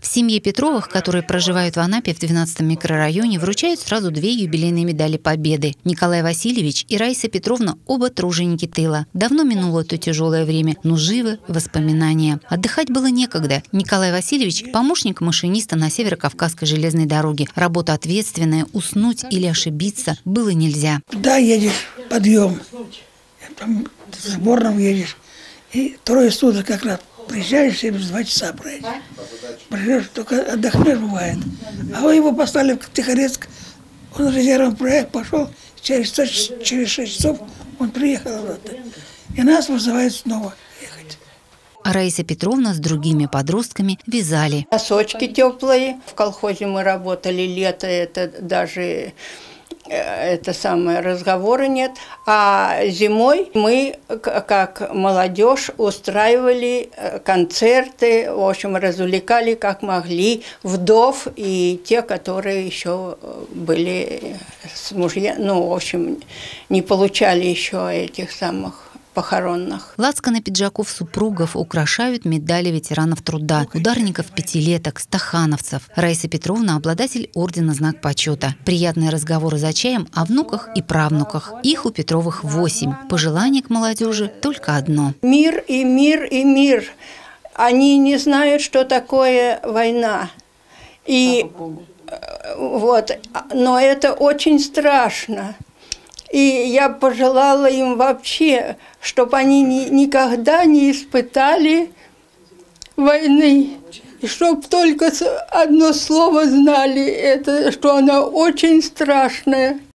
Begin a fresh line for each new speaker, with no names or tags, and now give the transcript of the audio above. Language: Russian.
Семье Петровых, которые проживают в Анапе в 12-м микрорайоне, вручают сразу 2 юбилейные медали Победы. Николай Васильевич и Раиса Петровна – оба труженики тыла. Давно минуло то тяжелое время, но живы воспоминания. Отдыхать было некогда. Николай Васильевич – помощник машиниста на Северо-Кавказской железной дороге. Работа ответственная, уснуть или ошибиться было нельзя.
Туда едешь, подъем, там с Борном едешь, и 3 суток как раз приезжаешь, 72 часа проедешь. Приезжаешь, только отдохнешь бывает. А вы его послали в Тихорецк, он резервный проект пошел, через 6 часов он приехал обратно. И нас вызывают снова ехать.
А Раиса Петровна с другими подростками вязали.
Носочки теплые. В колхозе мы работали лето, это даже разговора нет. А зимой мы, как молодежь, устраивали концерты, в общем, развлекали как могли вдов и те, которые еще были с мужьями, в общем, не получали еще этих самых похоронных.
Лацканы пиджаков супругов украшают медали ветеранов труда, ударников пятилеток, стахановцев. Раиса Петровна – обладатель ордена «Знак почета». Приятные разговоры за чаем о внуках и правнуках. Их у Петровых 8. Пожелание к молодежи только одно.
Мир и мир и мир. Они не знают, что такое война. И вот, но это очень страшно. И я пожелала им вообще, чтобы они никогда не испытали войны. И чтобы только одно слово знали, это, что она очень страшная.